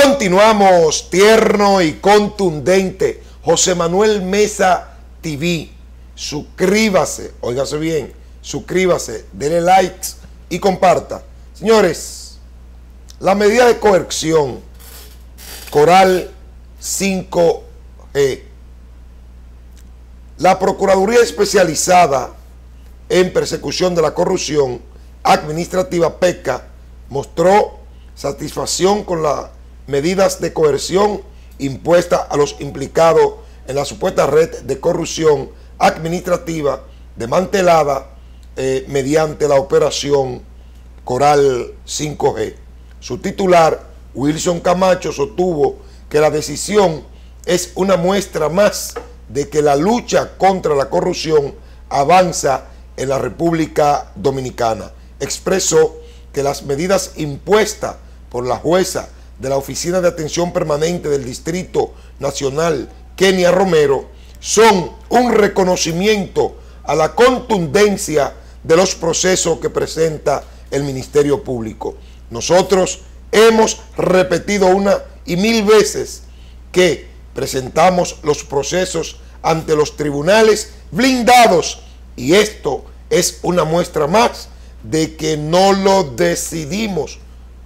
Continuamos tierno y contundente. José Manuel Mesa TV. Suscríbase, óigase bien, suscríbase, dele likes y comparta. Señores, la medida de coerción Coral 5G. La Procuraduría Especializada en Persecución de la Corrupción Administrativa, PECA, mostró satisfacción con las medidas de coerción impuestas a los implicados en la supuesta red de corrupción administrativa desmantelada mediante la operación Coral 5G. Su titular, Wilson Camacho, sostuvo que la decisión es una muestra más de que la lucha contra la corrupción avanza en la República Dominicana. Expresó que las medidas impuestas por la jueza de la Oficina de Atención Permanente del Distrito Nacional, Kenia Romero, son un reconocimiento a la contundencia de los procesos que presenta el Ministerio Público. Nosotros hemos repetido una y mil veces que presentamos los procesos ante los tribunales blindados, y esto es una muestra más de que no lo decimos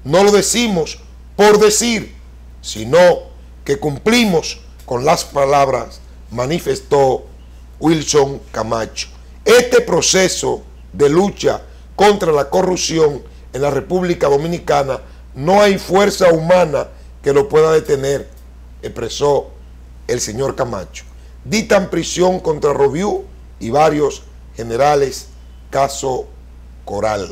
por decir, sino que cumplimos con las palabras, manifestó Wilson Camacho. Este proceso de lucha contra la corrupción en la República Dominicana no hay fuerza humana que lo pueda detener, expresó el señor Camacho. Dictan prisión contra Robiú y varios generales, caso Coral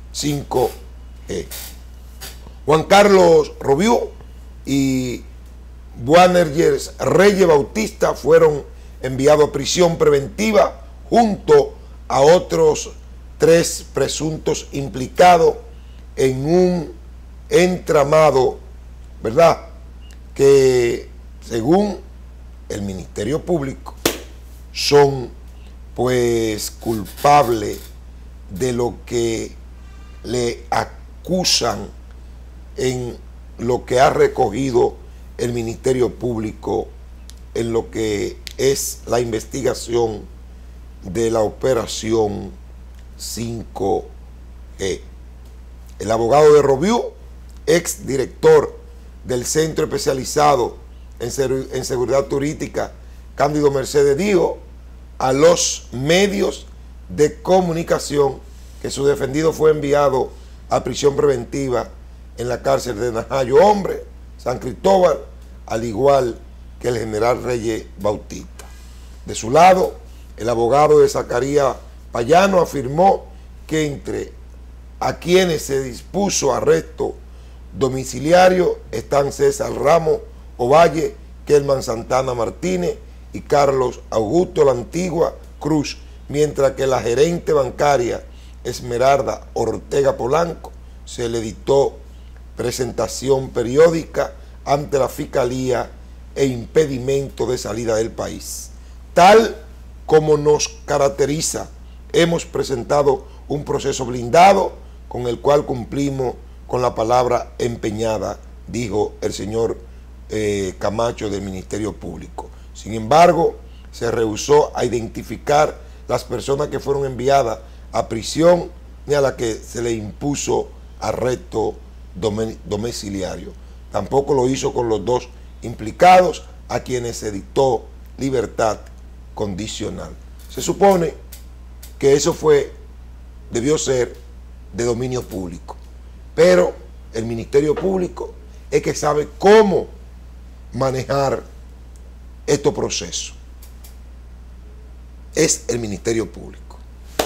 5G. Juan Carlos Robiú y Boanerges Reyes Bautista fueron enviados a prisión preventiva junto a otros 3 presuntos implicados en un entramado, ¿verdad?, que según el Ministerio Público son pues culpables de lo que le acusan en lo que ha recogido el Ministerio Público en lo que es la investigación de la operación 5G. El abogado de Robiú, ex director del Centro Especializado en Seguridad Turística, Cándido Mercedes, dijo a los medios de comunicación que su defendido fue enviado a prisión preventiva en la cárcel de Najayo Hombre, San Cristóbal, al igual que el general Reyes Bautista. De su lado, el abogado de Zacarías Payano afirmó que entre a quienes se dispuso arresto domiciliario están César Ramos Ovalle, Kelman Santana Martínez y Carlos Augusto La Antigua Cruz, mientras que la gerente bancaria Esmeralda Ortega Polanco se le dictó presentación periódica ante la Fiscalía e impedimento de salida del país. Tal como nos caracteriza, hemos presentado un proceso blindado con el cual cumplimos con la palabra empeñada, dijo el señor Camacho del Ministerio Público. Sin embargo, se rehusó a identificar las personas que fueron enviadas a prisión ni a las que se le impuso arresto domiciliario. Tampoco lo hizo con los 2 implicados a quienes se dictó libertad condicional. Se supone que eso debió ser de dominio público, pero el Ministerio Público es que sabe cómo manejar estos procesos. Es el Ministerio Público.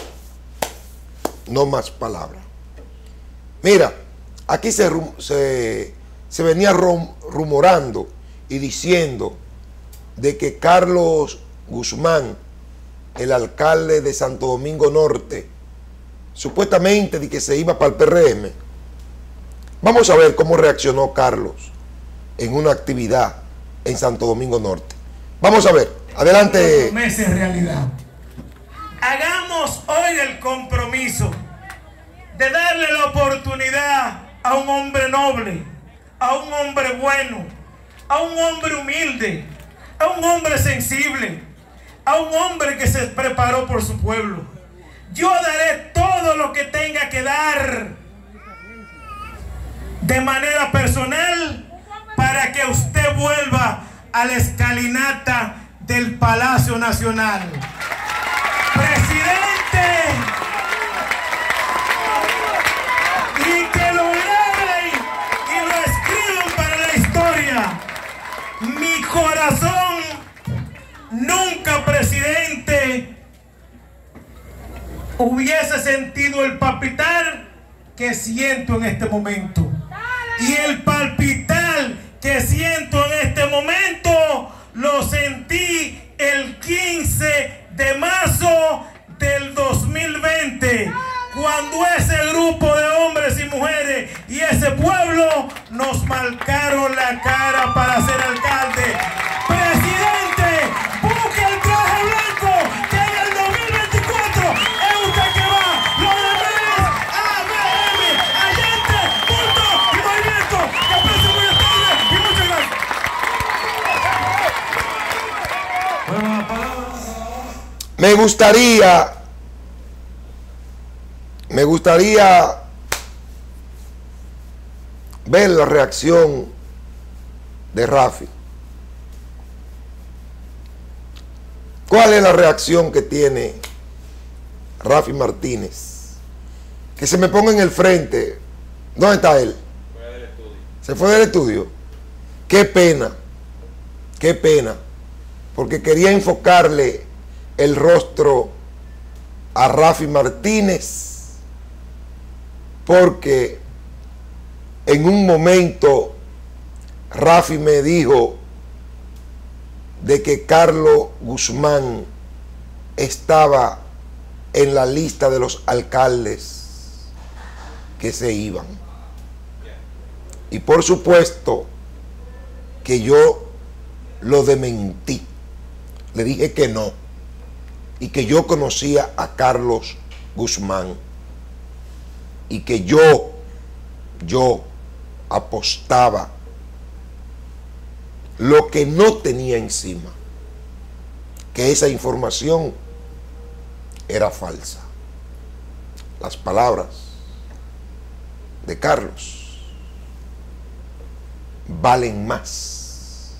No más palabras. Mira, aquí se venía rumorando y diciendo de que Carlos Guzmán, el alcalde de Santo Domingo Norte, supuestamente de que se iba para el PRM. Vamos a ver cómo reaccionó Carlos en una actividad en Santo Domingo Norte. Vamos a ver, adelante. Promesa en realidad. Hagamos hoy el compromiso de darle la oportunidad a un hombre noble, a un hombre bueno, a un hombre humilde, a un hombre sensible, a un hombre que se preparó por su pueblo. Yo daré todo lo que tenga que dar de manera personal para que usted vuelva a la escalinata del Palacio Nacional. Presidente, y que lo graben y lo escriban para la historia. Mi corazón nunca, presidente, hubiese sentido el palpitar que siento en este momento. Y el palpitar que siento en este momento lo sentí el 15 de marzo del 2020, cuando ese grupo de hombres y mujeres y ese pueblo nos marcaron la cara para ser alcalde. Presidente, busque el traje blanco, que en el 2024 es usted que va. Lo demás es ABM, Allende, Punto y Movimiento. Que aprecio muy tarde y muchas gracias. Me gustaría ver la reacción de Rafi. ¿Cuál es la reacción que tiene Rafi Martínez? Que se me ponga en el frente. ¿Dónde está él? Fue del estudio. Se fue del estudio. Qué pena, porque quería enfocarle el rostro a Rafi Martínez, porque en un momento Rafi me dijo de que Carlos Guzmán estaba en la lista de los alcaldes que se iban. Y por supuesto que yo lo desmentí. Le dije que no. Y que yo conocía a Carlos Guzmán. Y que yo apostaba lo que no tenía encima, que esa información era falsa. Las palabras de Carlos valen más,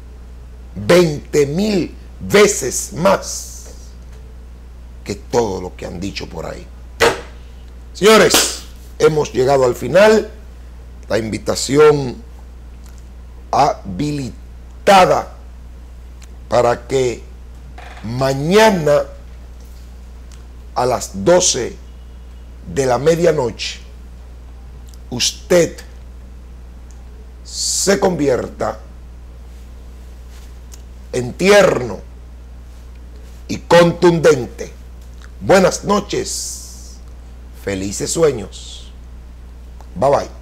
20,000 veces más que todo lo que han dicho por ahí. Señores, hemos llegado al final. La invitación habilitada para que mañana a las 12 de la medianoche usted se convierta en tierno y contundente. Buenas noches, felices sueños. Bye bye.